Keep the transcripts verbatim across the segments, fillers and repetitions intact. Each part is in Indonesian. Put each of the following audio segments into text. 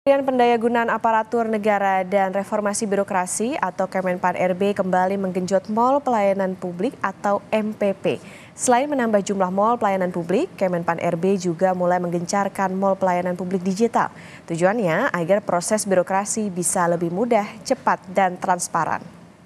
Kementerian Pendayagunaan Aparatur Negara dan Reformasi Birokrasi atau Kemenpan R B kembali menggenjot Mall Pelayanan Publik atau M P P. Selain menambah jumlah mall pelayanan publik, Kemenpan R B juga mulai menggencarkan mall pelayanan publik digital. Tujuannya agar proses birokrasi bisa lebih mudah, cepat, dan transparan.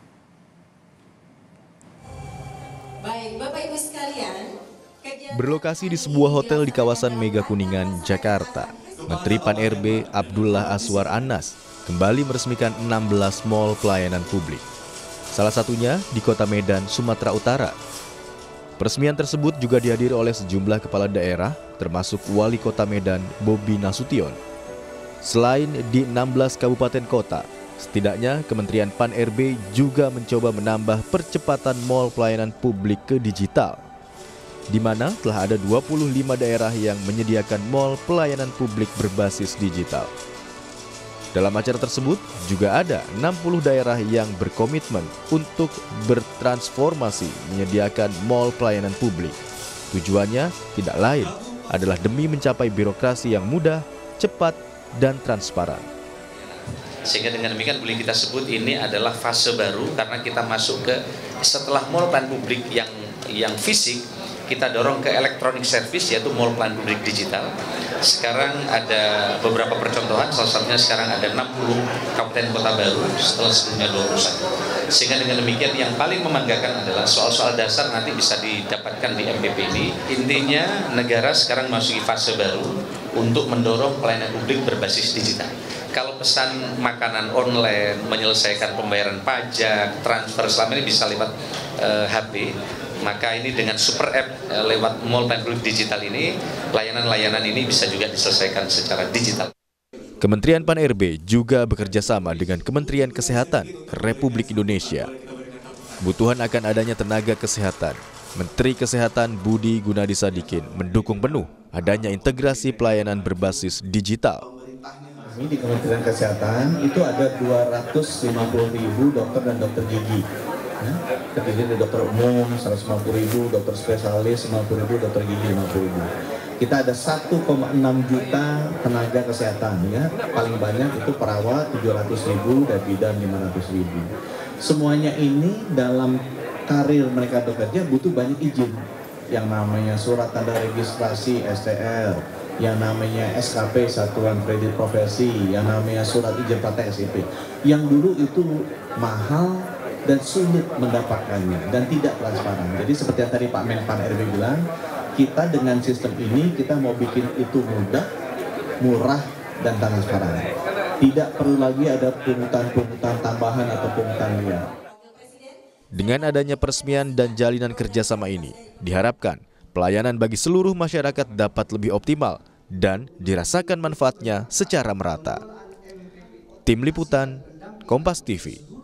Baik, Bapak Ibu sekalian, berlokasi di sebuah hotel di kawasan Mega Kuningan, Jakarta, Menteri Pan R B Abdullah Azwar Anas kembali meresmikan enam belas mall pelayanan publik. Salah satunya di Kota Medan, Sumatera Utara. Peresmian tersebut juga dihadiri oleh sejumlah kepala daerah, termasuk Wali Kota Medan, Bobi Nasution. Selain di enam belas kabupaten kota, setidaknya Kementerian Pan R B juga mencoba menambah percepatan mall pelayanan publik ke digital, di mana telah ada dua puluh lima daerah yang menyediakan mall pelayanan publik berbasis digital. Dalam acara tersebut juga ada enam puluh daerah yang berkomitmen untuk bertransformasi menyediakan mall pelayanan publik. Tujuannya tidak lain adalah demi mencapai birokrasi yang mudah, cepat, dan transparan. Sehingga dengan demikian boleh kita sebut ini adalah fase baru karena kita masuk ke setelah mall pelayanan publik yang yang fisik, kita dorong ke electronic service yaitu mall pelayanan publik digital. Sekarang ada beberapa percontohan, salah satunya sekarang ada enam puluh kabupaten kota baru setelah sebelumnya dua puluh satu. Sehingga dengan demikian yang paling membanggakan adalah soal-soal dasar nanti bisa didapatkan di M P P ini. Intinya negara sekarang masuki fase baru untuk mendorong pelayanan publik berbasis digital. Kalau pesan makanan online, menyelesaikan pembayaran pajak, transfer selama ini bisa lewat uh, H P. Maka ini dengan super app eh, lewat mall pelayanan publik digital ini, layanan-layanan ini bisa juga diselesaikan secara digital. Kementerian Pan R B juga bekerja sama dengan Kementerian Kesehatan Republik Indonesia. Kebutuhan akan adanya tenaga kesehatan. Menteri Kesehatan Budi Gunadisadikin mendukung penuh adanya integrasi pelayanan berbasis digital. Di Kementerian Kesehatan itu ada dua ratus lima puluh ribu dokter dan dokter gigi. Ya, terdiri dari dokter umum seratus lima puluh ribu, dokter spesialis lima puluh ribu, dokter gigi lima puluh ribu. Kita ada satu koma enam juta tenaga kesehatan, ya. Paling banyak itu perawat tujuh ratus ribu dan bidan lima ratus ribu. Semuanya ini dalam karir mereka bekerja butuh banyak izin. Yang namanya surat tanda registrasi S T R, yang namanya S K P Satuan Kredit Profesi, yang namanya surat izin praktek S I P. Yang dulu itu mahal dan sulit mendapatkannya dan tidak transparan. Jadi seperti yang tadi Pak Menpan R B bilang, kita dengan sistem ini kita mau bikin itu mudah, murah, dan transparan. Tidak perlu lagi ada pungutan-pungutan tambahan atau pungutan liar. Dengan adanya peresmian dan jalinan kerjasama ini, diharapkan pelayanan bagi seluruh masyarakat dapat lebih optimal dan dirasakan manfaatnya secara merata. Tim Liputan, Kompas T V.